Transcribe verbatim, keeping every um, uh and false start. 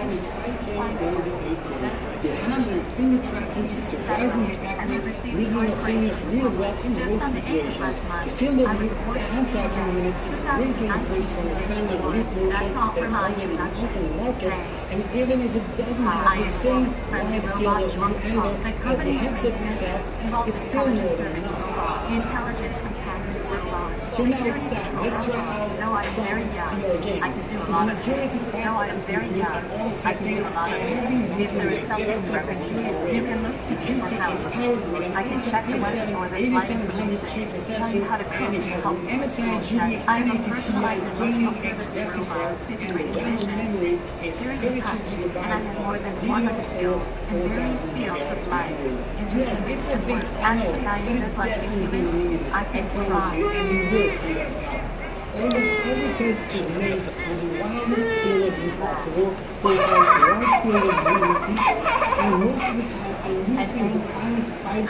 it's five K or eight K. The hand and finger tracking is surprisingly accurate, reading your fingers really well in road situations. The field of view, the hand tracking unit is greatly improved from the standard leap motion that's already out in the market, and even if it doesn't have the same wide field of view angle as the headset itself, it's still more than enough. So now it's time. Let's try out some V R games. For the majority part of the review and all the testing, I have been using the desktop V R rig. The P C is powered with an Intel i seven eighty-seven hundred K processor, and it has an M S I G D X ten eighty Ti Gaming X graphic card, and the RAM memory is thirty-two gigabytes of DDR4 four thousand megahertz memory. Yes, it's a bit, I know, but it's definitely being needed. I promise you, and you will see that now. Almost every test is made on the widest field of view possible, so as the wide field of view, and most of the time I'm using the Onyx five